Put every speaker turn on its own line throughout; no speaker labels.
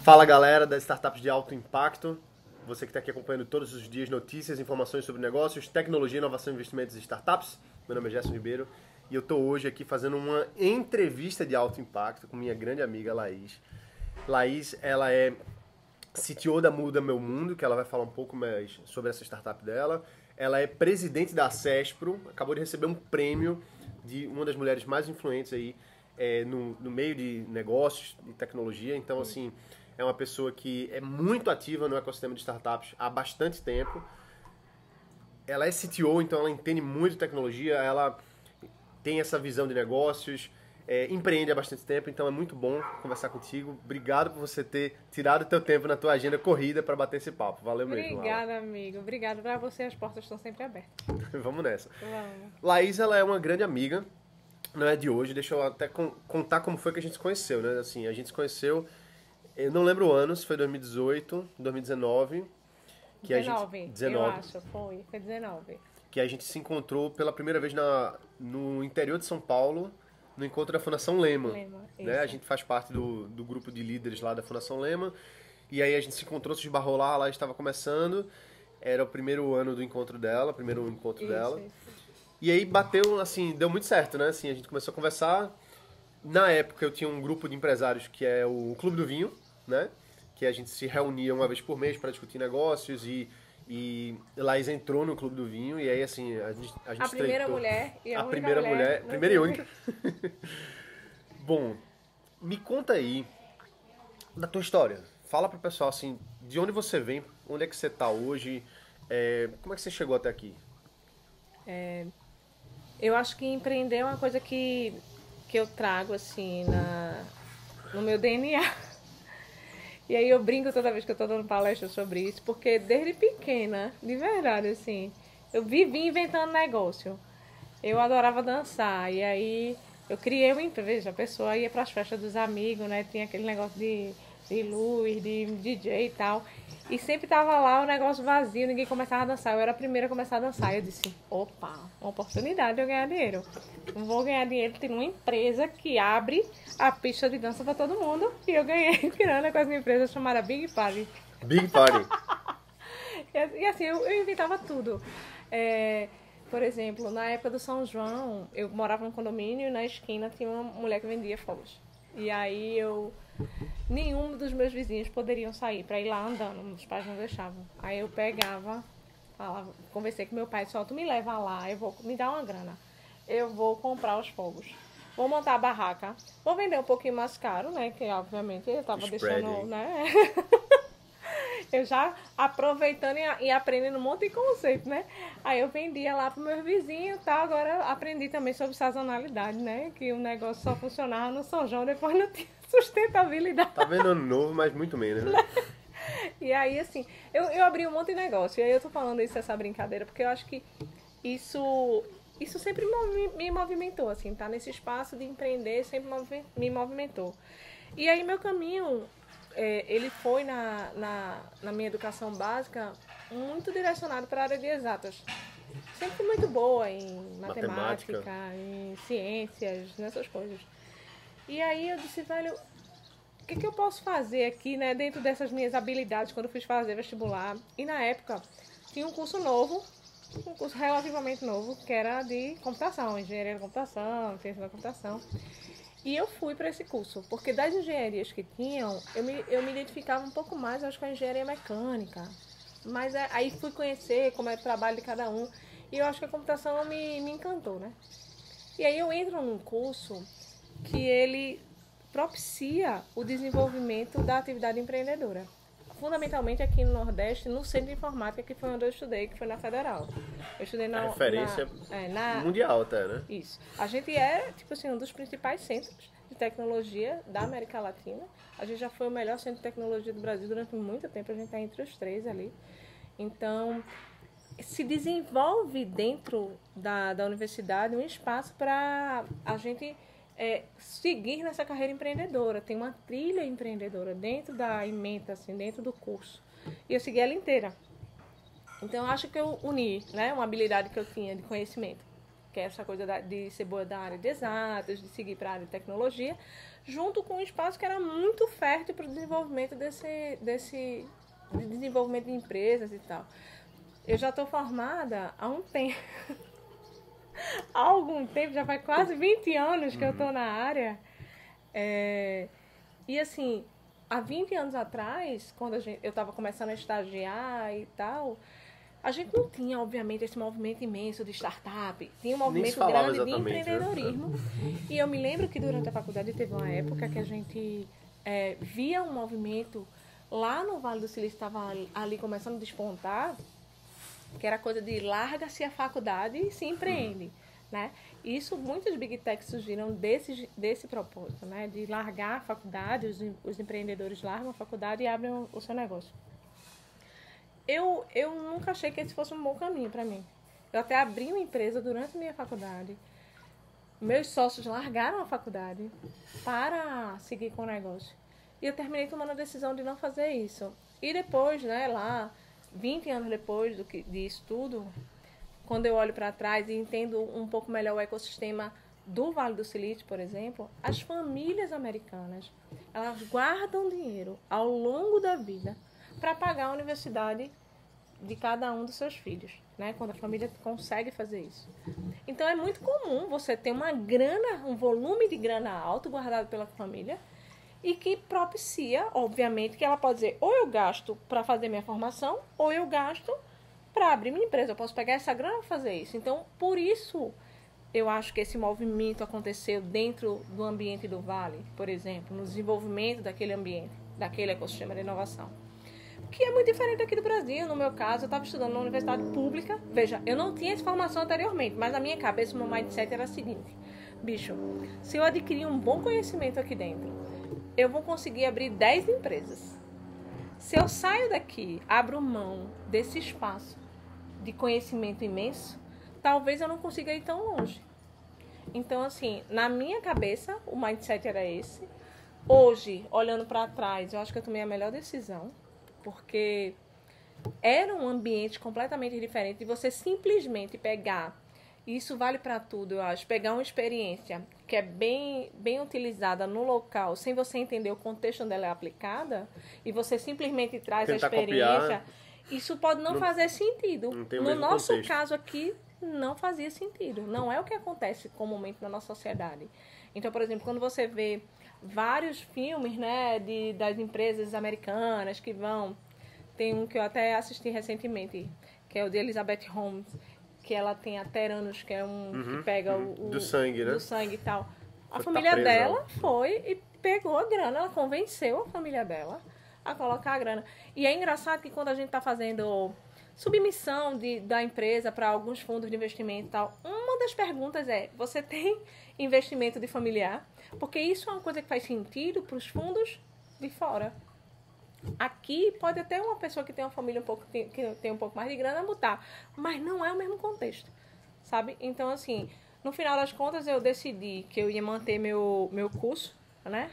Fala galera das startups de alto impacto, você que está aqui acompanhando todos os dias notícias, informações sobre negócios, tecnologia, inovação, investimentos e startups. Meu nome é Gerson Ribeiro e eu estou hoje aqui fazendo uma entrevista de alto impacto com minha grande amiga Laís. Laís, ela é CTO da Muda Meu Mundo, que ela vai falar um pouco mais sobre essa startup dela. Ela é presidente da Cespro, acabou de receber um prêmio de uma das mulheres mais influentes aí no meio de negócios e tecnologia. Então, assim, é uma pessoa que é muito ativa no ecossistema de startups há bastante tempo. Ela é CTO, então ela entende muito de tecnologia, ela tem essa visão de negócios, empreende há bastante tempo, então é muito bom conversar contigo. Obrigado por você ter tirado o teu tempo na tua agenda corrida para bater esse papo. Valeu mesmo,
Obrigada, amigo. Obrigada pra você, as portas estão sempre abertas.
Vamos nessa.
Vamos.
Laís, ela é uma grande amiga, não é de hoje, deixa eu até contar como foi que a gente se conheceu, né? Assim, a gente se conheceu, eu não lembro o ano, se foi 2018, 2019, que
19,
a gente,
eu acho, foi 19.
que a gente se encontrou pela primeira vez no interior de São Paulo, no encontro da Fundação Lehman. Né? A gente faz parte do grupo de líderes lá da Fundação Lehman, e aí a gente se encontrou, se esbarrou lá estava começando, era o primeiro ano do encontro dela, o primeiro encontro dela. E aí bateu, assim, deu muito certo, né? Assim, a gente começou a conversar. Na época eu tinha um grupo de empresários que é o Clube do Vinho, né? Que a gente se reunia uma vez por mês para discutir negócios e Laís entrou no Clube do Vinho e aí, assim, a gente
a primeira mulher e a
primeira mulher, primeira e única. Bom, me conta aí da tua história. Fala pro pessoal, assim, de onde você vem, onde é que você tá hoje, como é que você chegou até aqui?
Eu acho que empreender é uma coisa que eu trago, assim, no meu DNA. E aí eu brinco toda vez que eu tô dando palestra sobre isso, porque desde pequena, de verdade, assim, eu vivi inventando negócio. Eu adorava dançar, e aí eu criei uma empresa, a pessoa ia pras festas dos amigos, né? Tinha aquele negócio de luz, de DJ e tal. E sempre tava lá o negócio vazio, ninguém começava a dançar. Eu era a primeira a começar a dançar. E eu disse, opa, uma oportunidade de eu ganhar dinheiro. Não vou ganhar dinheiro, tem uma empresa que abre a pista de dança para todo mundo. E eu ganhei grana com essa empresa chamada Big Party.
Big Party.
E assim, eu inventava tudo. Por exemplo, na época do São João, eu morava num condomínio e na esquina tinha uma mulher que vendia fogos. E aí nenhum dos meus vizinhos poderiam sair para ir lá andando, meus pais não deixavam. Aí eu pegava, falava, conversei com meu pai, só tu me leva lá, me dá uma grana. Eu vou comprar os fogos. Vou montar a barraca. Vou vender um pouquinho mais caro, né? Que obviamente eu tava deixando, né? Eu já aproveitando e aprendendo um monte de conceito, né? Aí eu vendia lá pro meus vizinhos e tal. Agora aprendi também sobre sazonalidade, né? Que o negócio só funcionava no São João, depois não tinha sustentabilidade.
Tá vendo ano novo, mas muito menos, né?
E aí, assim, eu abri um monte de negócio. E aí eu tô falando isso, essa brincadeira, porque eu acho que isso sempre me movimentou, assim, tá nesse espaço de empreender sempre me movimentou. E aí meu caminho, ele foi na minha educação básica muito direcionado para a área de exatas. Sempre fui muito boa em matemática, em ciências, nessas coisas. E aí eu disse, velho, o que eu posso fazer aqui, né, dentro dessas minhas habilidades quando eu fiz fazer vestibular? E na época tinha um curso novo, um curso relativamente novo, que era de computação, engenharia da computação, ciência da computação. E eu fui para esse curso, porque das engenharias que tinham, eu me identificava um pouco mais, acho, com a engenharia mecânica. Mas aí fui conhecer como é o trabalho de cada um, e eu acho que a computação me encantou, né? E aí eu entro num curso que ele propicia o desenvolvimento da atividade empreendedora. Fundamentalmente aqui no Nordeste, no Centro de Informática, que foi onde eu estudei, que foi na Federal. Eu estudei na
referência mundial até, né?
Isso. A gente é, tipo assim, um dos principais centros de tecnologia da América Latina. A gente já foi o melhor centro de tecnologia do Brasil durante muito tempo. A gente está entre os 3 ali. Então, se desenvolve dentro da universidade um espaço para a gente seguir nessa carreira empreendedora. Tem uma trilha empreendedora dentro da ementa, assim, dentro do curso. E eu segui ela inteira. Então, eu acho que eu uni, né, uma habilidade que eu tinha de conhecimento. que é essa coisa de ser boa da área de exatas, de seguir para a área de tecnologia, junto com um espaço que era muito fértil para o desenvolvimento de desenvolvimento de empresas e tal. Eu já estou formada há um tempo. Há algum tempo, já faz quase 20 anos que eu estou na área. E assim, há 20 anos atrás, quando eu estava começando a estagiar e tal, a gente não tinha, obviamente, esse movimento imenso de startup. Tinha um movimento grande de empreendedorismo. Né? E eu me lembro que durante a faculdade teve uma época que a gente via um movimento lá no Vale do Silício, estava ali começando a despontar, que era coisa de larga-se a faculdade e se empreende. Né? Isso, muitos Big Techs surgiram desse propósito, né? De largar a faculdade, os empreendedores largam a faculdade e abrem o seu negócio. Eu nunca achei que esse fosse um bom caminho para mim. Eu até abri uma empresa durante a minha faculdade. Meus sócios largaram a faculdade para seguir com o negócio. E eu terminei tomando a decisão de não fazer isso. E depois, né, lá, 20 anos depois disso tudo, quando eu olho para trás e entendo um pouco melhor o ecossistema do Vale do Silício, por exemplo, as famílias americanas, elas guardam dinheiro ao longo da vida para pagar a universidade de cada um dos seus filhos, né? Quando a família consegue fazer isso. Então é muito comum você ter uma grana, um volume de grana alto guardado pela família e que propicia, obviamente, que ela pode dizer, ou eu gasto para fazer minha formação, ou eu gasto para abrir minha empresa. Eu posso pegar essa grana e fazer isso. Então, por isso, eu acho que esse movimento aconteceu dentro do ambiente do Vale, por exemplo, no desenvolvimento daquele ambiente, daquele ecossistema de inovação. Que é muito diferente aqui do Brasil. No meu caso, eu estava estudando na universidade pública. Veja, eu não tinha essa formação anteriormente, mas na minha cabeça, o meu mindset era o seguinte. Bicho, se eu adquirir um bom conhecimento aqui dentro, eu vou conseguir abrir 10 empresas. Se eu saio daqui, abro mão desse espaço de conhecimento imenso, talvez eu não consiga ir tão longe. Então, assim, na minha cabeça, o mindset era esse. Hoje, olhando para trás, eu acho que eu tomei a melhor decisão, porque era um ambiente completamente diferente de você simplesmente pegar, e isso vale para tudo, eu acho, pegar uma experiência que é bem utilizada no local, sem você entender o contexto onde ela é aplicada, e você simplesmente traz a experiência, copiar, isso pode não fazer sentido. No nosso contexto. Caso aqui, não fazia sentido. Não é o que acontece comumente na nossa sociedade. Então, por exemplo, quando você vê vários filmes, né, das empresas americanas que vão... Tem um que eu até assisti recentemente, que é o de Elizabeth Holmes, que ela tem a Teranos, que é que pega
do sangue, né?
Do sangue e tal. A família dela foi e pegou a grana, ela convenceu a família dela a colocar a grana. E é engraçado que quando a gente está fazendo submissão da empresa para alguns fundos de investimento e tal, uma das perguntas é, você tem investimento de familiar? Porque isso é uma coisa que faz sentido para os fundos de fora. Aqui pode até uma pessoa que tem uma família que tem um pouco mais de grana botar, mas não é o mesmo contexto, sabe? Então, assim, no final das contas eu decidi que eu ia manter meu curso, né?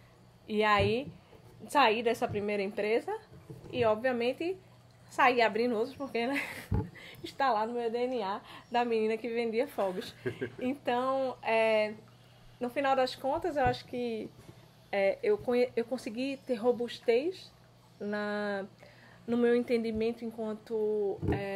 E aí saí dessa primeira empresa e, obviamente, saí abrindo outros, porque, né? Está lá no meu DNA da menina que vendia fogos. Então, no final das contas, eu acho que eu consegui ter robustez no meu entendimento enquanto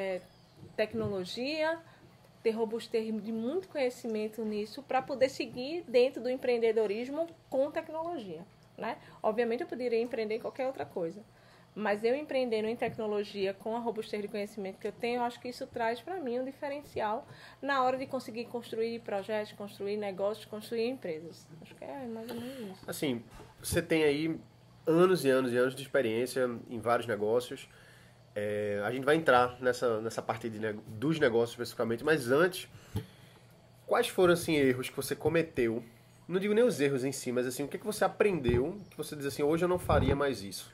tecnologia, ter robustez de muito conhecimento nisso para poder seguir dentro do empreendedorismo com tecnologia, né? Obviamente eu poderia empreender em qualquer outra coisa, mas eu empreendendo em tecnologia com a robustez de conhecimento que eu tenho, eu acho que isso traz para mim um diferencial na hora de conseguir construir projetos, construir negócios, construir empresas. Acho que é mais ou menos isso.
Assim, você tem aí anos e anos e anos de experiência em vários negócios. A gente vai entrar nessa parte dos negócios especificamente, mas antes, quais foram assim, erros que você cometeu? Não digo nem os erros em si, mas assim, o que você aprendeu que você diz assim, hoje eu não faria mais isso?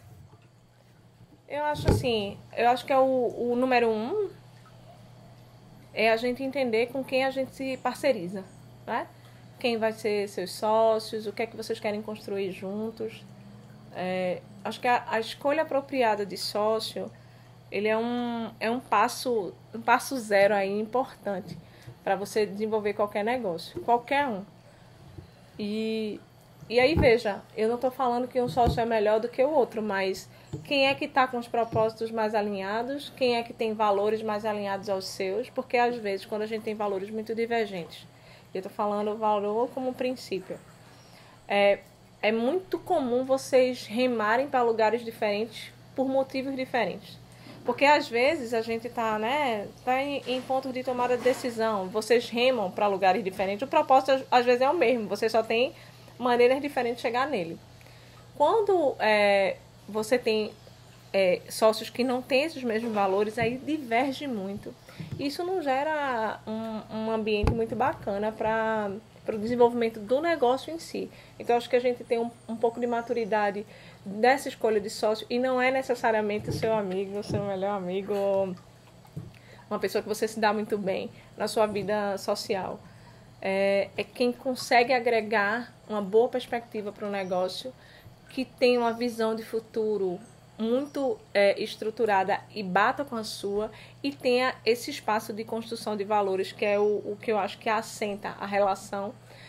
Eu acho que é o número 1 é a gente entender com quem a gente se parceriza, né? Quem vai ser seus sócios, o que é que vocês querem construir juntos. Acho que a escolha apropriada de sócio, ele é um passo zero aí importante, para você desenvolver qualquer negócio, qualquer um. E aí, veja, eu não estou falando que um sócio é melhor do que o outro, mas quem é que está com os propósitos mais alinhados, quem é que tem valores mais alinhados aos seus, porque às vezes quando a gente tem valores muito divergentes, eu estou falando o valor como princípio, é muito comum vocês remarem para lugares diferentes por motivos diferentes. Porque às vezes a gente está em pontos de tomada de decisão, vocês remam para lugares diferentes, o propósito às vezes é o mesmo, você só tem maneiras diferentes de chegar nele. Quando você tem sócios que não têm esses mesmos valores, aí diverge muito. Isso não gera um ambiente muito bacana para o desenvolvimento do negócio em si. Então, acho que a gente tem um pouco de maturidade dessa escolha de sócio, e não é necessariamente o seu amigo, o seu melhor amigo, ou uma pessoa que você se dá muito bem na sua vida social. É quem consegue agregar uma boa perspectiva para o negócio, que tem uma visão de futuro muito estruturada e bata com a sua, e tenha esse espaço de construção de valores, que é o que eu acho que assenta a relação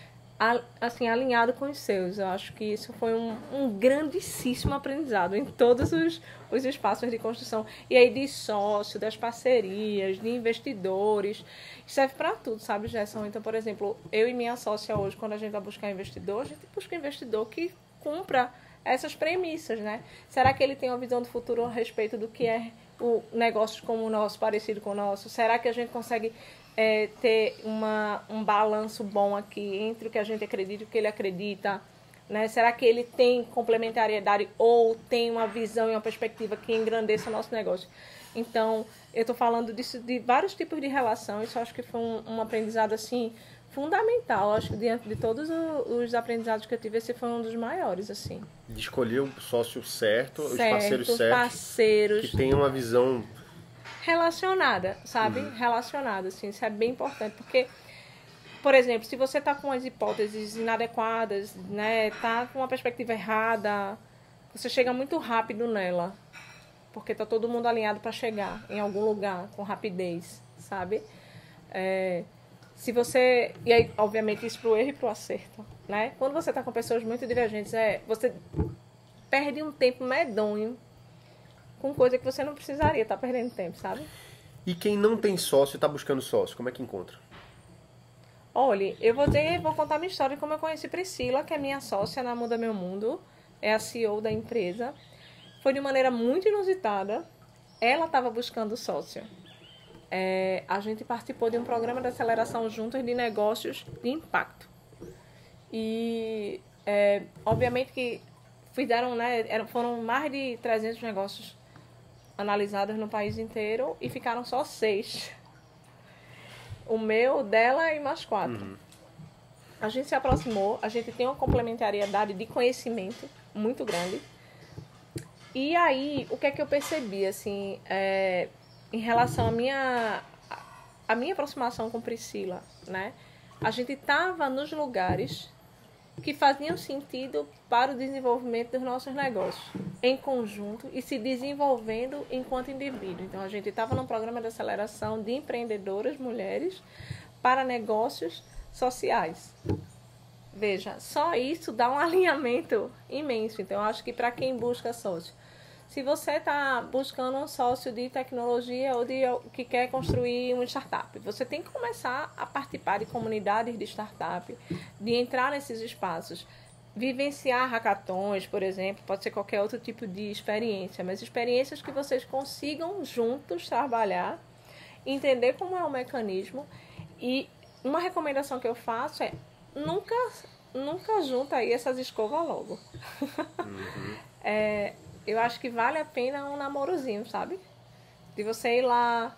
assim, alinhado com os seus. Eu acho que isso foi um grandíssimo aprendizado em todos os espaços de construção. E aí de sócio, das parcerias, de investidores, serve para tudo, sabe, Gerson? Então, por exemplo, eu e minha sócia hoje, quando a gente vai buscar investidor, a gente busca investidor que cumpra essas premissas, né? Será que ele tem uma visão do futuro a respeito do que é o negócio como o nosso, parecido com o nosso? Será que a gente consegue ter um balanço bom aqui entre o que a gente acredita e o que ele acredita, né? Será que ele tem complementariedade ou tem uma visão e uma perspectiva que engrandeça o nosso negócio? Então, eu estou falando disso, de vários tipos de relação. Isso eu acho que foi um aprendizado assim, fundamental. Eu acho que diante de todos os aprendizados que eu tive, esse foi um dos maiores, assim.
De escolher o sócio certo, os
parceiros
certos, que tenham uma visão
relacionada, sabe? Relacionada, assim, isso é bem importante, porque, por exemplo, se você está com as hipóteses inadequadas, né, tá com uma perspectiva errada, você chega muito rápido nela, porque está todo mundo alinhado para chegar em algum lugar com rapidez, sabe? Se você... E aí, obviamente, isso pro erro e pro acerto, né? Quando você está com pessoas muito divergentes, você perde um tempo medonho com coisa que você não precisaria estar perdendo tempo, sabe?
E quem não tem sócio e está buscando sócio, como é que encontra?
Olha, eu vou contar minha história de como eu conheci Priscila, que é minha sócia na Muda Meu Mundo, é a CEO da empresa. Foi de maneira muito inusitada. Ela estava buscando sócio. A gente participou de um programa de aceleração juntos de negócios de impacto. E, obviamente que fizeram, né, foram mais de 300 negócios analisados no país inteiro e ficaram só 6. O meu, dela e mais 4. A gente se aproximou, a gente tem uma complementariedade de conhecimento muito grande. E aí, o que é que eu percebi, assim, em relação à minha aproximação com Priscila, né? A gente estava nos lugares que faziam sentido para o desenvolvimento dos nossos negócios, em conjunto e se desenvolvendo enquanto indivíduo. Então, a gente estava num programa de aceleração de empreendedoras, mulheres, para negócios sociais. Veja, só isso dá um alinhamento imenso. Então, eu acho que para quem busca sócio, se você está buscando um sócio de tecnologia ou que quer construir uma startup, você tem que começar a participar de comunidades de startup, de entrar nesses espaços, vivenciar hackathons, por exemplo, pode ser qualquer outro tipo de experiência, mas experiências que vocês consigam juntos trabalhar, entender como é o mecanismo. E uma recomendação que eu faço é nunca junta aí essas escovas logo. Eu acho que vale a pena um namorozinho, sabe? De você ir lá,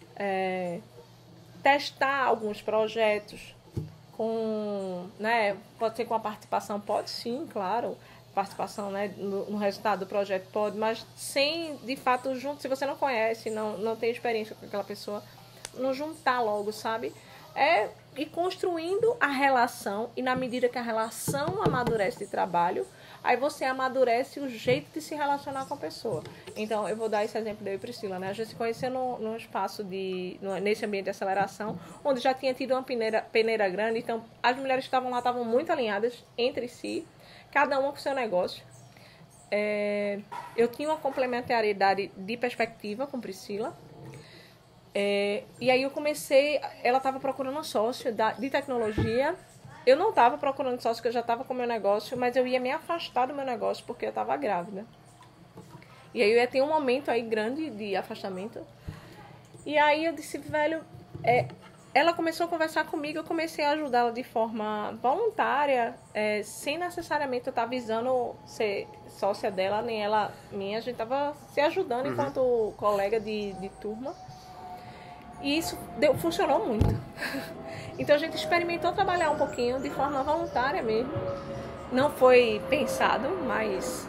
testar alguns projetos né? Pode ser com a participação, pode sim, claro. Participação, né, no resultado do projeto pode, mas sem, de fato, junto, se você não conhece, não tem experiência com aquela pessoa, não juntar logo, sabe? Ir construindo a relação, e na medida que a relação amadurece de trabalho, aí você amadurece o jeito de se relacionar com a pessoa. Então, eu vou dar esse exemplo da eu e Priscila, né? A gente se conheceu num espaço nesse ambiente de aceleração, onde já tinha tido uma peneira grande, então as mulheres que estavam lá estavam muito alinhadas entre si, cada uma com seu negócio. Eu tinha uma complementariedade de perspectiva com Priscila. E aí eu comecei, ela estava procurando um sócio de tecnologia. Eu não estava procurando sócio, porque eu já estava com o meu negócio, mas eu ia me afastar do meu negócio porque eu estava grávida. E aí eu ia ter um momento aí grande de afastamento. E aí eu disse, velho, ela começou a conversar comigo, eu comecei a ajudá-la de forma voluntária, sem necessariamente eu estar visando ser sócia dela, nem ela minha. A gente estava se ajudando enquanto colega de turma. E isso funcionou muito. Então a gente experimentou trabalhar um pouquinho de forma voluntária mesmo. Não foi pensado, mas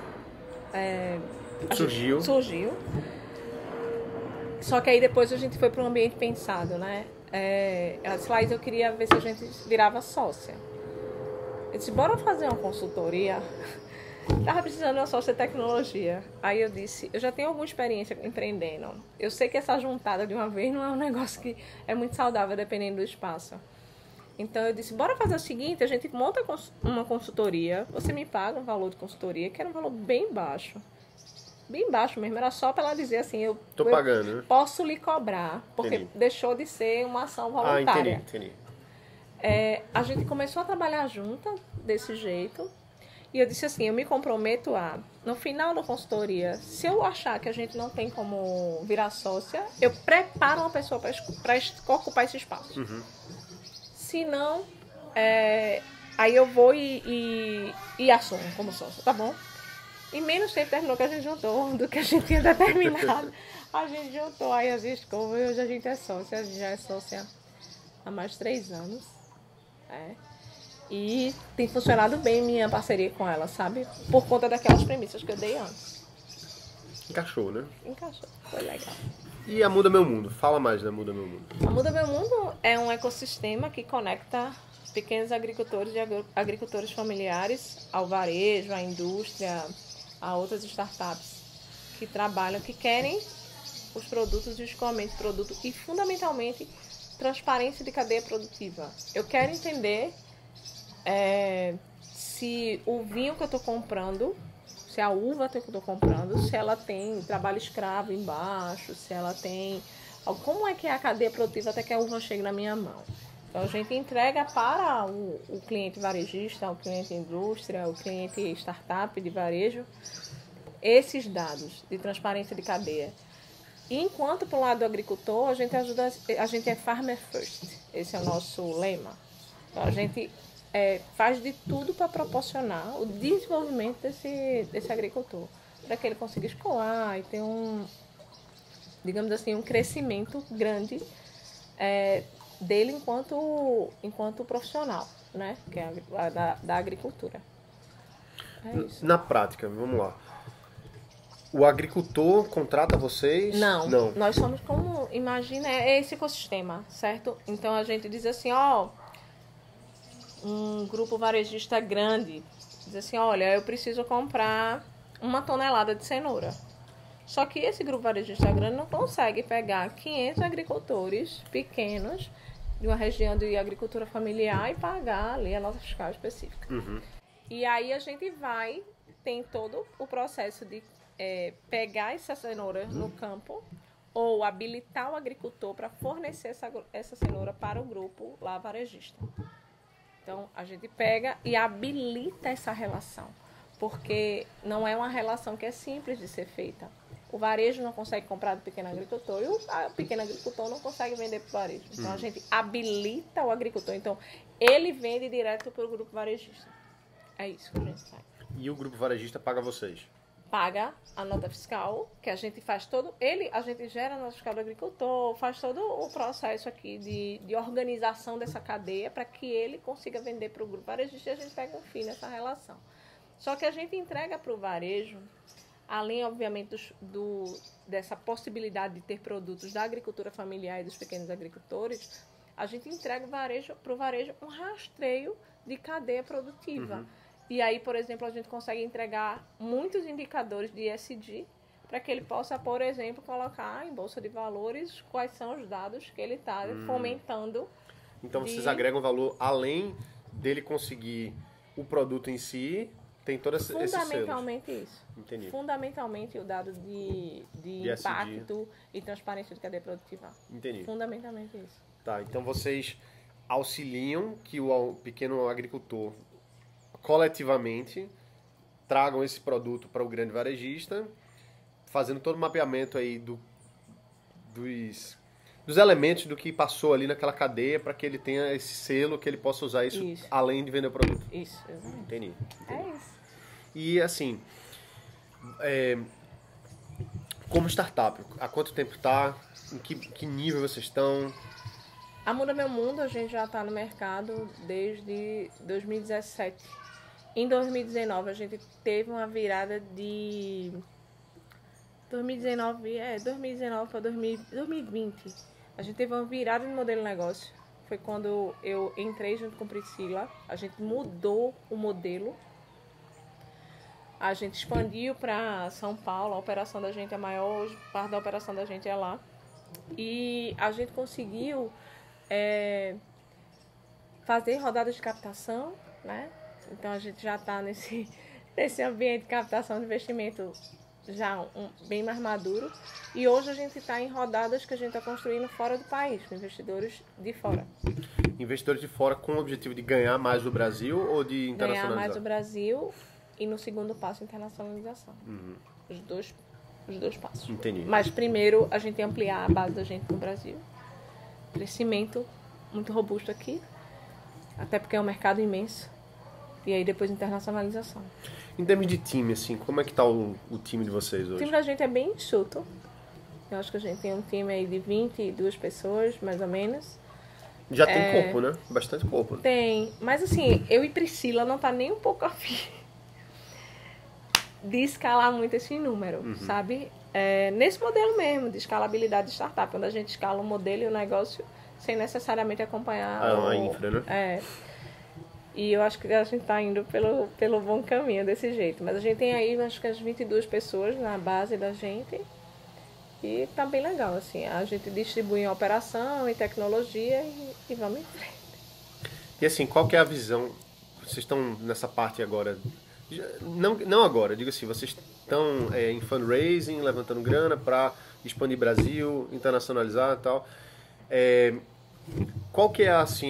surgiu. Só que aí depois a gente foi para um ambiente pensado, né? Ela disse, Laís, eu queria ver se a gente virava sócia. Eu disse, bora fazer uma consultoria. Estava precisando de uma sócia de tecnologia. Aí eu disse, eu já tenho alguma experiência empreendendo. Eu sei que essa juntada de uma vez não é um negócio que é muito saudável, dependendo do espaço. Então eu disse, bora fazer o seguinte, a gente monta uma consultoria, você me paga um valor de consultoria, que era um valor bem baixo. Bem baixo mesmo, era só para ela dizer assim, eu
pagando, né?
Posso lhe cobrar, porque
Entendi.
Deixou de ser uma ação voluntária.
Entendi.
A gente começou a trabalhar junta desse jeito. E eu disse assim, eu me comprometo no final da consultoria, se eu achar que a gente não tem como virar sócia, eu preparo uma pessoa para ocupar esse espaço. Se não, aí eu vou e assumo como sócia, tá bom? Em menos tempo terminou que a gente juntou do que a gente tinha determinado. A gente juntou aí as escovas e hoje a gente é sócia. A gente já é sócia há mais de 3 anos. E tem funcionado bem minha parceria com ela, sabe? Por conta daquelas premissas que eu dei antes.
Encaixou, né?
Encaixou, foi legal.
E a Muda Meu Mundo? Fala mais da Muda Meu Mundo.
A Muda Meu Mundo é um ecossistema que conecta pequenos agricultores e agricultores familiares ao varejo, à indústria, a outras startups que trabalham, que querem os produtos e o escoamento de produto e, fundamentalmente, transparência de cadeia produtiva. Eu quero entender se o vinho que eu estou comprando, se a uva que eu estou comprando, se ela tem trabalho escravo embaixo, se ela tem... Como é que é a cadeia produtiva até que a uva chegue na minha mão? Então, a gente entrega para o cliente varejista, o cliente indústria, o cliente startup de varejo, esses dados de transparência de cadeia. E enquanto, para o lado do agricultor, a gente é farmer first. Esse é o nosso lema. Então, a gente faz de tudo para proporcionar o desenvolvimento desse agricultor, para que ele consiga escoar e ter digamos assim, um crescimento grande dele enquanto profissional, né? Que é da agricultura. É isso.
Na prática, vamos lá. O agricultor contrata vocês?
Não. Nós somos como, imagina, esse ecossistema, certo? Então a gente diz assim, um grupo varejista grande diz assim, olha, eu preciso comprar 1 tonelada de cenoura. Só que esse grupo varejista grande não consegue pegar 500 agricultores pequenos de uma região de agricultura familiar e pagar ali a nota fiscal específica. E aí a gente tem todo o processo de pegar essa cenoura no campo ou habilitar o agricultor para fornecer essa cenoura para o grupo lá varejista. Então, a gente pega e habilita essa relação, porque não é uma relação que é simples de ser feita. O varejo não consegue comprar do pequeno agricultor e o pequeno agricultor não consegue vender para o varejo. Então, a gente habilita o agricultor. Então, ele vende direto para o grupo varejista. É isso que a gente faz.
E o grupo varejista paga vocês?
Paga a nota fiscal, que a gente faz a gente gera a nota fiscal do agricultor, faz todo o processo aqui de organização dessa cadeia para que ele consiga vender para o grupo varejista e a gente pega um fim nessa relação. Só que a gente entrega para o varejo, além, obviamente, dessa possibilidade de ter produtos da agricultura familiar e dos pequenos agricultores, a gente entrega para o varejo um rastreio de cadeia produtiva. E aí, por exemplo, a gente consegue entregar muitos indicadores de ESG para que ele possa, por exemplo, colocar em bolsa de valores quais são os dados que ele está fomentando.
Então vocês agregam valor além dele conseguir o produto em si, tem todo esse selos.
Fundamentalmente isso.
Entendi.
Fundamentalmente o dado de impacto e transparência de cadeia produtiva.
Entendi.
Fundamentalmente isso.
Tá, então vocês auxiliam que o pequeno agricultor coletivamente tragam esse produto para o grande varejista, fazendo todo o mapeamento aí dos elementos do que passou ali naquela cadeia para que ele tenha esse selo, que ele possa usar isso além de vender o produto.
Isso, exatamente.
Entendi.
É isso.
E assim, como startup, há quanto tempo está? Em que nível vocês estão?
A Muda Meu Mundo, a gente já está no mercado desde 2017. Em 2019, a gente teve uma virada de... 2019 para 2020. A gente teve uma virada de modelo de negócio. Foi quando eu entrei junto com Priscila. A gente mudou o modelo. A gente expandiu para São Paulo. A operação da gente é maior. Hoje, parte da operação da gente é lá. E a gente conseguiu fazer rodadas de captação, né? Então a gente já está nesse ambiente de captação de investimento já bem mais maduro. E hoje a gente está em rodadas que a gente está construindo fora do país, com investidores de fora.
Investidores de fora com o objetivo de ganhar mais do Brasil ou de internacionalizar?
Ganhar mais do Brasil e no segundo passo, internacionalização. Os dois passos.
Entendi.
Mas primeiro a gente ampliar a base da gente no Brasil. Crescimento muito robusto aqui, até porque é um mercado imenso. E aí depois internacionalização.
Em termos de time, assim, como é que tá o time de vocês hoje?
O time da gente é bem enxuto. Eu acho que a gente tem um time aí de 22 pessoas, mais ou menos.
Já tem corpo, né? Bastante corpo.
Tem. Mas assim, eu e Priscila não tá nem um pouco afim de escalar muito esse número, sabe? Nesse modelo mesmo, de escalabilidade de startup, quando a gente escala um modelo e o negócio sem necessariamente acompanhar
a infra, né?
E eu acho que a gente está indo pelo bom caminho desse jeito. Mas a gente tem aí, acho que as 22 pessoas na base da gente. E tá bem legal, assim. A gente distribui em operação, em tecnologia e vamos em frente.
E assim, qual que é a visão? Vocês estão nessa parte agora... Não agora, digo assim, vocês estão em fundraising, levantando grana para expandir Brasil, internacionalizar e tal. Qual que é, assim,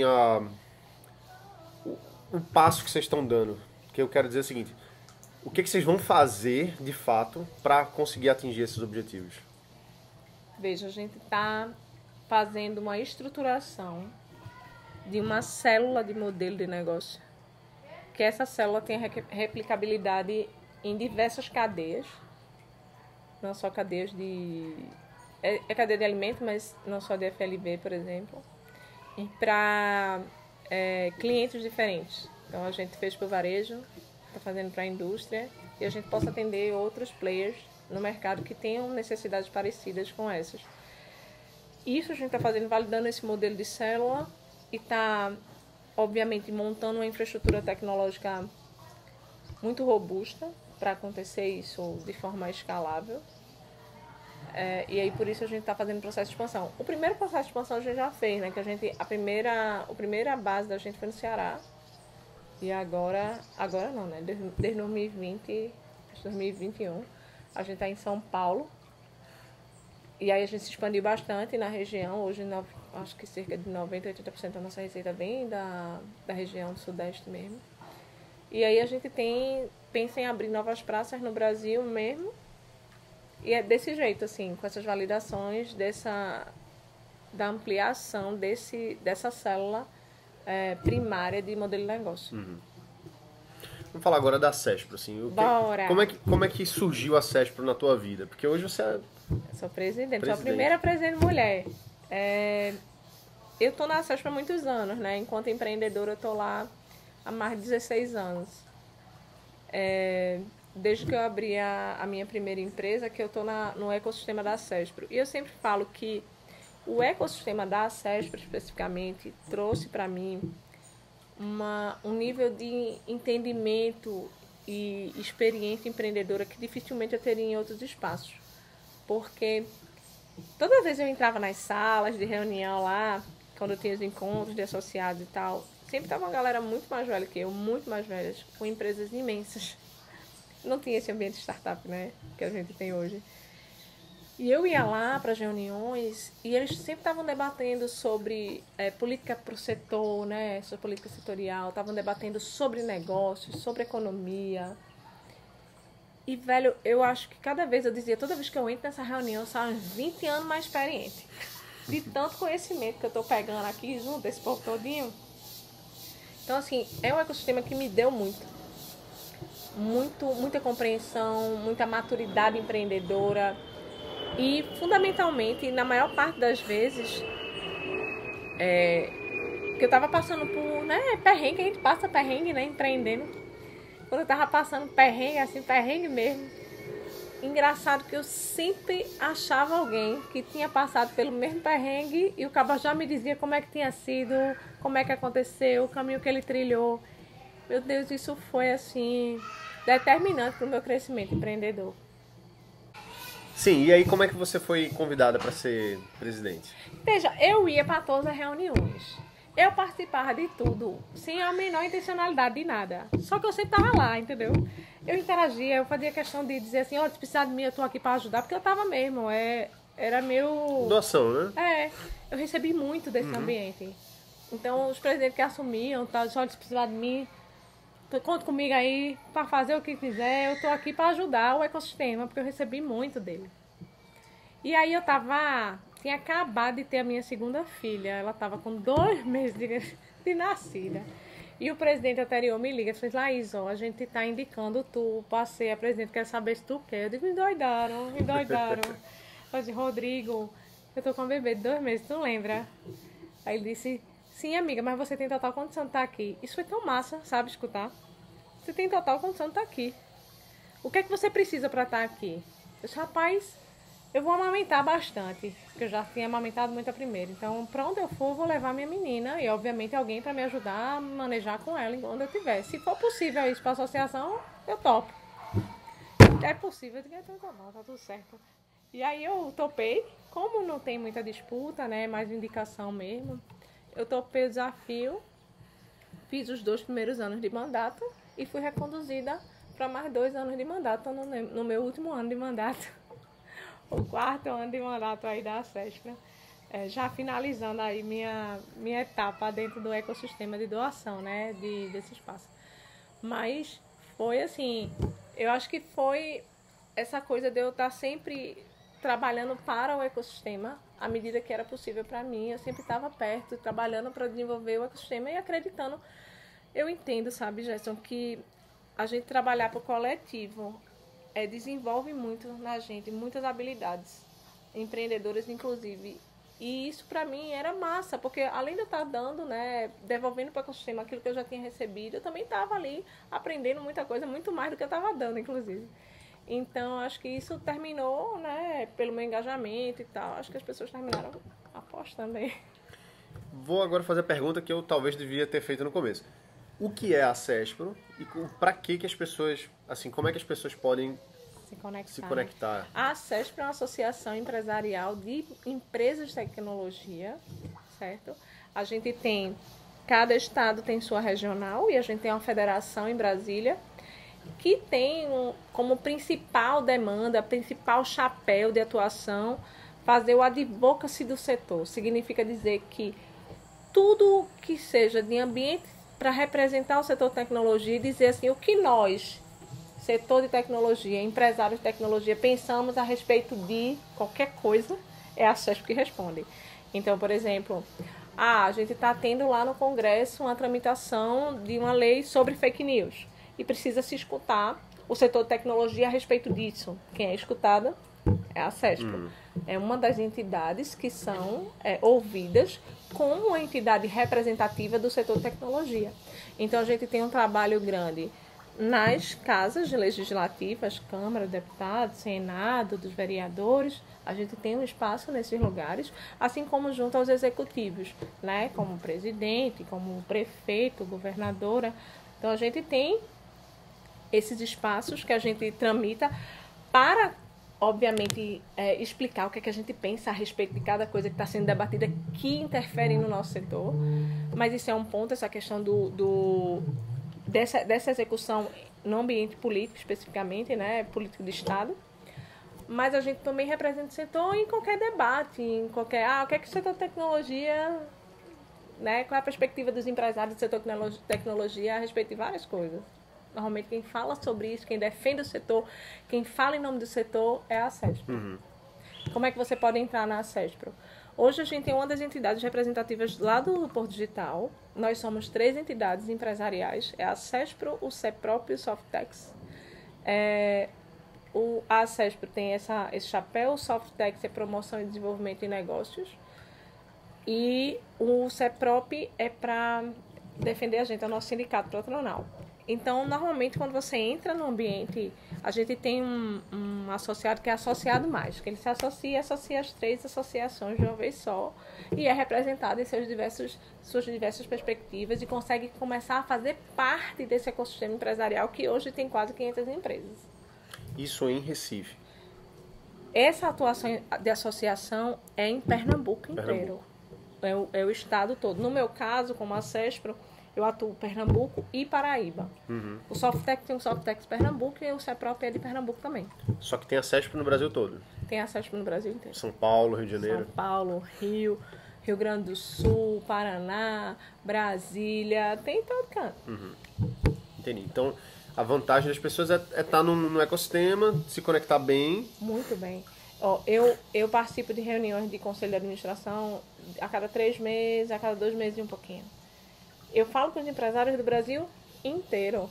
o passo que vocês estão dando? Que eu quero dizer o seguinte, o que vocês vão fazer, de fato, para conseguir atingir esses objetivos?
Veja, a gente está fazendo uma estruturação de uma célula de modelo de negócio. Que essa célula tem replicabilidade em diversas cadeias. Não só cadeias de... É cadeia de alimento, mas não só de FLV, por exemplo. E para clientes diferentes. Então a gente fez para o varejo, está fazendo para a indústria, e a gente possa atender outros players no mercado que tenham necessidades parecidas com essas. Isso a gente está fazendo, validando esse modelo de célula e está, obviamente, montando uma infraestrutura tecnológica muito robusta para acontecer isso de forma escalável. E aí, por isso, a gente está fazendo processo de expansão. O primeiro processo de expansão a gente já fez, né? Que a primeira base da gente foi no Ceará. E agora não, né? Desde 2020, 2021, a gente está em São Paulo. E aí a gente se expandiu bastante na região. Hoje, acho que cerca de 90%, 80% da nossa receita vem da região do Sudeste mesmo. E aí a gente pensa em abrir novas praças no Brasil mesmo. E é desse jeito, assim, com essas validações da ampliação dessa célula primária de modelo de negócio.
Vamos falar agora da Cespro, assim.
Bora!
Como é que surgiu a Cespro na tua vida? Porque hoje você é...
Eu sou presidente, sou a primeira presidente mulher. Eu estou na Cespro há muitos anos, né? Enquanto empreendedora, eu estou lá há mais de 16 anos. Desde que eu abri a minha primeira empresa, que eu estou no ecossistema da Cespro. E eu sempre falo que o ecossistema da Cespro, especificamente, trouxe para mim um nível de entendimento e experiência empreendedora que dificilmente eu teria em outros espaços. Porque toda vez eu entrava nas salas de reunião lá, quando eu tinha os encontros de associados e tal, sempre estava uma galera muito mais velha que eu, muito mais velhas, com empresas imensas. Não tinha esse ambiente de startup, né, que a gente tem hoje. E eu ia lá para as reuniões e eles sempre estavam debatendo sobre política para o setor, né, sobre política setorial, estavam debatendo sobre negócios, sobre economia. E, velho, eu acho que cada vez, eu dizia, toda vez que eu entro nessa reunião, eu saio uns 20 anos mais experiente. De tanto conhecimento que eu estou pegando aqui junto desse povo todinho. Então, assim, é um ecossistema que me deu muita compreensão, muita maturidade empreendedora. E, fundamentalmente, na maior parte das vezes, que eu estava passando por, né, perrengue, a gente passa perrengue, né, empreendendo. Quando eu tava passando perrengue, assim, perrengue mesmo. Engraçado que eu sempre achava alguém que tinha passado pelo mesmo perrengue e o cabo já me dizia como é que tinha sido, como é que aconteceu, o caminho que ele trilhou. Meu Deus, isso foi, assim, determinante para o meu crescimento empreendedor.
Sim, e aí como é que você foi convidada para ser presidente?
Veja, eu ia para todas as reuniões. Eu participava de tudo, sem a menor intencionalidade de nada. Só que eu sempre estava lá, entendeu? Eu interagia, eu fazia questão de dizer assim, olha, se precisar de mim, eu estou aqui para ajudar, porque eu estava mesmo, era meu...
Doação, né?
Eu recebi muito desse ambiente. Então, os presidentes que assumiam, tá, olha, se precisar de mim, conta comigo aí para fazer o que quiser, eu estou aqui para ajudar o ecossistema, porque eu recebi muito dele. E aí eu tinha acabado de ter a minha segunda filha, ela estava com 2 meses de nascida. E o presidente anterior me liga e fez, Laís, ó, a gente está indicando tu para ser a presidente, quer saber se tu quer. Eu digo, me doidaram. Eu disse, Rodrigo, eu tô com um bebê de 2 meses, tu lembra? Aí ele disse, sim, amiga, mas você tem total condição de estar aqui. Isso foi tão massa, sabe, escutar? Você tem total condição de estar aqui. O que é que você precisa para estar aqui? Eu disse, rapaz, eu vou amamentar bastante, porque eu já tinha amamentado muito a primeira. Então, para onde eu for, eu vou levar minha menina e, obviamente, alguém para me ajudar a manejar com ela enquanto eu tiver. Se for possível isso para a associação, eu topo. É possível, eu digo, então tá bom, tá tudo certo. E aí eu topei, como não tem muita disputa, né, mais indicação mesmo, eu topei o desafio, fiz os 2 primeiros anos de mandato e fui reconduzida para mais 2 anos de mandato, no meu último ano de mandato. O 4º ano de mandato aí da SESP, já finalizando aí minha etapa dentro do ecossistema de doação, né, desse espaço. Mas foi assim, eu acho que foi essa coisa de eu estar sempre trabalhando para o ecossistema, à medida que era possível para mim, eu sempre estava perto, trabalhando para desenvolver o ecossistema e acreditando. Eu entendo, sabe, Gerson, que a gente trabalhar para o coletivo desenvolve muito na gente, muitas habilidades, empreendedoras inclusive. E isso para mim era massa, porque além de eu estar dando, né, devolvendo para o ecossistema aquilo que eu já tinha recebido, eu também estava ali aprendendo muita coisa, muito mais do que eu estava dando, inclusive. Então, acho que isso terminou, né, pelo meu engajamento e tal. Acho que as pessoas terminaram apostando aí.
Vou agora fazer a pergunta que eu talvez devia ter feito no começo. O que é a CESPRO e para que as pessoas, assim, como é que as pessoas podem se conectar?
A CESPRO é uma associação empresarial de empresas de tecnologia, certo? A gente tem, cada estado tem sua regional e a gente tem uma federação em Brasília que tem como principal demanda, principal chapéu de atuação, fazer o advocacy do setor. Significa dizer que tudo que seja de ambiente para representar o setor de tecnologia e dizer assim, o que nós, setor de tecnologia, empresários de tecnologia, pensamos a respeito de qualquer coisa, é a CESP que responde. Então, por exemplo, a gente está tendo lá no Congresso uma tramitação de uma lei sobre fake news e precisa se escutar o setor de tecnologia a respeito disso. Quem é escutada é a CESP. É uma das entidades que são ouvidas como uma entidade representativa do setor de tecnologia. Então, a gente tem um trabalho grande nas casas legislativas, Câmara, Deputados, Senado, dos vereadores, a gente tem um espaço nesses lugares, assim como junto aos executivos, né? Como presidente, como prefeito, governadora. Então, a gente tem esses espaços que a gente tramita para, obviamente, explicar o que é que a gente pensa a respeito de cada coisa que está sendo debatida que interfere no nosso setor. Mas isso é um ponto, essa questão dessa execução no ambiente político, especificamente, né, político de Estado. Mas a gente também representa o setor em qualquer debate, em qualquer... o que é que o setor de tecnologia... Né, qual é a perspectiva dos empresários do setor de tecnologia a respeito de várias coisas. Normalmente quem fala sobre isso, quem defende o setor, quem fala em nome do setor é a CESPRO.
Uhum.
Como é que você pode entrar na CESPRO? Hoje a gente tem uma das entidades representativas lá do Porto Digital. Nós somos 3 entidades empresariais. É a CESPRO, o CEPROP e o Softex. A CESPRO tem esse chapéu, o Softex é promoção e desenvolvimento de negócios. E o CEPROP é para defender a gente, é o nosso sindicato patronal. Então, normalmente, quando você entra no ambiente, a gente tem um associado que é associado mais, que ele se associa as 3 associações de uma vez só e é representado em suas diversas perspectivas e consegue começar a fazer parte desse ecossistema empresarial que hoje tem quase 500 empresas.
Isso em Recife.
Essa atuação de associação é em Pernambuco inteiro. É o estado todo. No meu caso, como a CESPRO, eu atuo em Pernambuco e Paraíba.
Uhum.
O Softex tem o Softex Pernambuco e o CEPROP é de Pernambuco também.
Só que tem a CESP no Brasil todo.
Tem a CESP no Brasil inteiro.
São Paulo, Rio de Janeiro.
São Paulo, Rio Grande do Sul, Paraná, Brasília, tem em todo canto.
Uhum. Entendi. Então, a vantagem das pessoas é estar no ecossistema, se conectar bem.
Muito bem. Eu participo de reuniões de conselho de administração a cada 3 meses, a cada 2 meses e um pouquinho. Eu falo com os empresários do Brasil inteiro.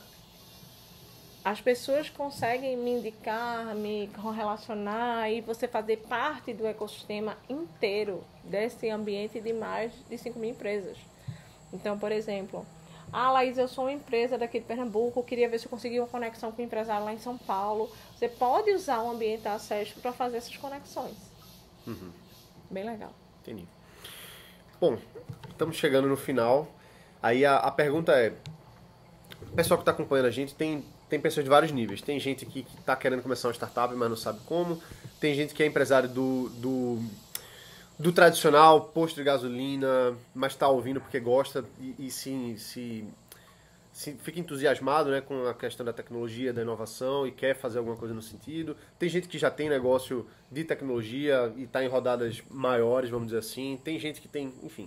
As pessoas conseguem me indicar, me relacionar e você fazer parte do ecossistema inteiro desse ambiente de mais de 5.000 empresas. Então, por exemplo, Laís, eu sou uma empresa daqui de Pernambuco, queria ver se eu conseguia uma conexão com um empresário lá em São Paulo. Você pode usar o ambiente da CESP para fazer essas conexões.
Uhum.
Bem legal.
Entendi. Bom, estamos chegando no final. Aí a pergunta é, o pessoal que está acompanhando a gente tem pessoas de vários níveis. Tem gente aqui que está querendo começar uma startup, mas não sabe como. Tem gente que é empresário do tradicional, posto de gasolina, mas está ouvindo porque gosta e se fica entusiasmado, né, com a questão da tecnologia, da inovação e quer fazer alguma coisa no sentido. Tem gente que já tem negócio de tecnologia e está em rodadas maiores, vamos dizer assim. Tem gente que tem, enfim...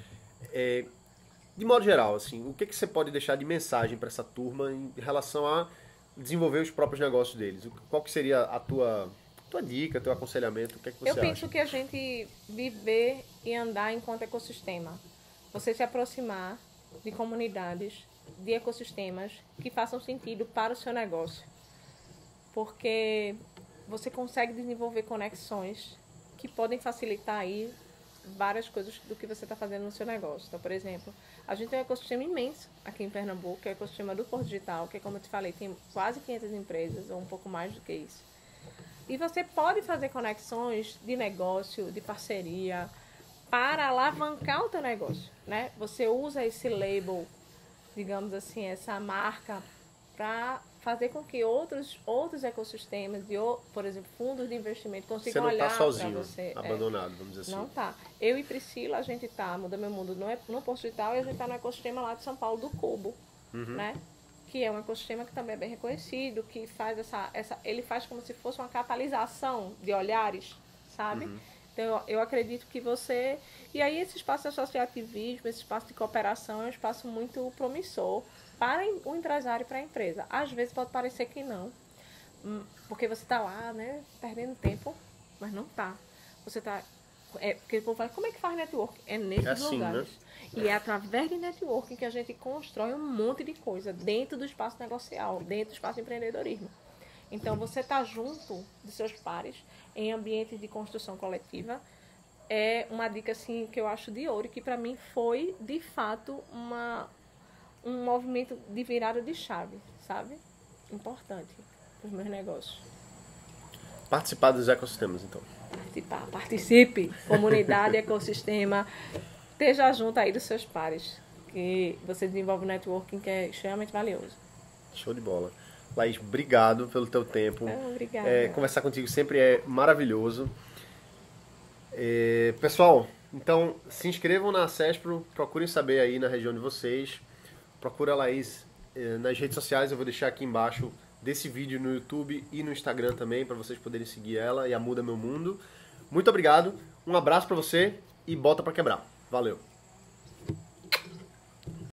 De modo geral, assim, o que você pode deixar de mensagem para essa turma em relação a desenvolver os próprios negócios deles? Qual que seria a tua dica, teu aconselhamento? O que é que você acha?
Eu penso que a gente viver e andar enquanto ecossistema. Você se aproximar de comunidades, de ecossistemas que façam sentido para o seu negócio. Porque você consegue desenvolver conexões que podem facilitar aí várias coisas do que você está fazendo no seu negócio. Então, por exemplo, a gente tem um ecossistema imenso aqui em Pernambuco, que é o ecossistema do Porto Digital, que, como eu te falei, tem quase 500 empresas, ou um pouco mais do que isso. E você pode fazer conexões de negócio, de parceria, para alavancar o teu negócio, né? Você usa esse label, digamos assim, essa marca, para fazer com que outros ecossistemas, por exemplo, fundos de investimento, consigam olhar para você. Você não está
sozinho, abandonado, vamos dizer assim.
Não está. Eu e Priscila, a gente está, Muda Meu Mundo no Porto Digital, e a gente está no ecossistema lá de São Paulo, do Cubo, né? Que é um ecossistema que também é bem reconhecido, que faz ele faz como se fosse uma catalisação de olhares, sabe? Então, eu acredito que você... E aí, esse espaço de associativismo, esse espaço de cooperação é um espaço muito promissor para o empresário e para a empresa. Às vezes pode parecer que não, porque você está lá, né, perdendo tempo, mas não está. Você está... porque o povo fala, como é que faz network? É nesses
assim,
lugares.
Né?
E é através de networking que a gente constrói um monte de coisa dentro do espaço negocial, dentro do espaço de empreendedorismo. Então, você está junto de seus pares em ambientes de construção coletiva é uma dica assim, que eu acho de ouro e que para mim foi, de fato, um movimento de virada de chave, sabe? Importante para os meus negócios.
Participar dos ecossistemas, então.
Participe, comunidade, ecossistema, esteja junto aí dos seus pares, que você desenvolve um networking que é extremamente valioso.
Show de bola. Laís, obrigado pelo teu tempo.
Obrigada.
Conversar contigo sempre é maravilhoso. Pessoal, então se inscrevam na Cespro, procurem saber aí na região de vocês. Procura a Laís nas redes sociais, eu vou deixar aqui embaixo desse vídeo no YouTube e no Instagram também, para vocês poderem seguir ela e a Muda Meu Mundo. Muito obrigado, um abraço para você e bota para quebrar. Valeu!